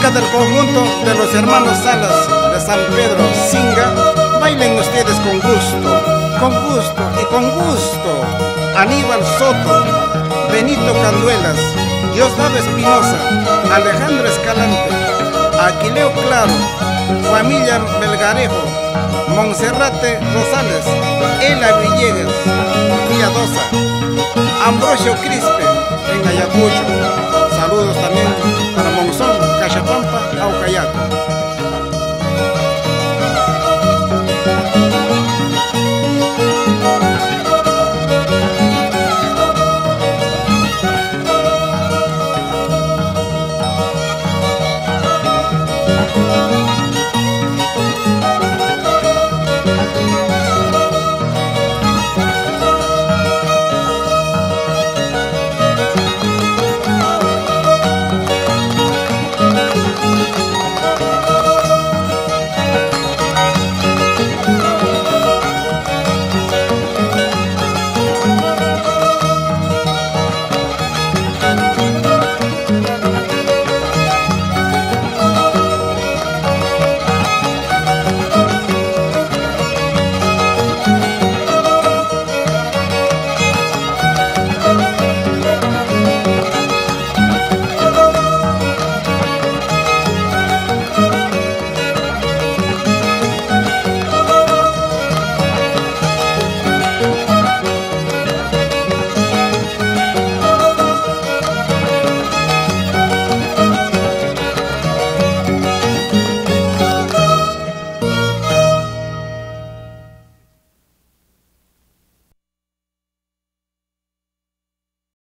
música del conjunto de los hermanos Salas de San Pedro Singa. Bailen ustedes con gusto y con gusto. Aníbal Soto, Benito Canduelas, Diosdado Espinosa, Alejandro Escalante, Aquileo Claro, familia Melgarejo, Monserrate Rosales, Ela Villegas, Villadosa, Ambrosio Crispe en Ayacucho. Saludos también para Monzón, Cachapampa, Aucayaco.